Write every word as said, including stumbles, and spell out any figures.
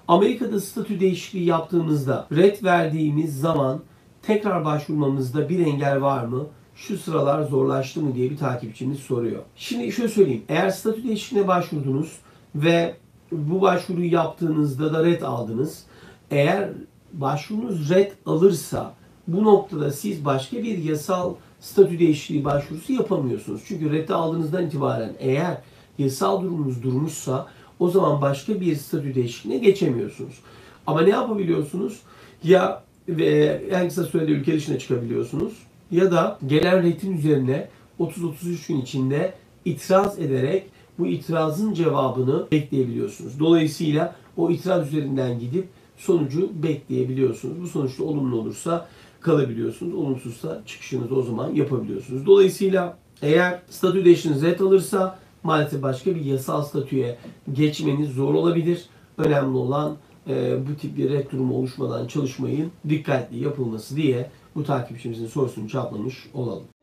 Amerika'da statü değişikliği yaptığımızda ret verdiğimiz zaman tekrar başvurmamızda bir engel var mı? Şu sıralar zorlaştı mı diye bir takipçimiz soruyor. Şimdi şöyle söyleyeyim. Eğer statü değişikliğine başvurdunuz ve bu başvuruyu yaptığınızda da ret aldınız. Eğer başvurunuz ret alırsa bu noktada siz başka bir yasal statü değişikliği başvurusu yapamıyorsunuz. Çünkü reti aldığınızdan itibaren eğer yasal durumunuz durmuşsa o zaman başka bir statü değişikliğine geçemiyorsunuz. Ama ne yapabiliyorsunuz? Ya ve en kısa sürede ülke dışına çıkabiliyorsunuz ya da gelen retin üzerine otuz otuz üç gün içinde itiraz ederek bu itirazın cevabını bekleyebiliyorsunuz. Dolayısıyla o itiraz üzerinden gidip sonucu bekleyebiliyorsunuz. Bu sonuçta olumlu olursa kalabiliyorsunuz. Olumsuzsa çıkışınızı o zaman yapabiliyorsunuz. Dolayısıyla eğer statü değişikliğiniz ret alırsa maalesef başka bir yasal statüye geçmeniz zor olabilir. Önemli olan e, bu tip bir ret durumu oluşmadan çalışmayın dikkatli yapılması diye bu takipçimizin sorusunu cevaplamış olalım.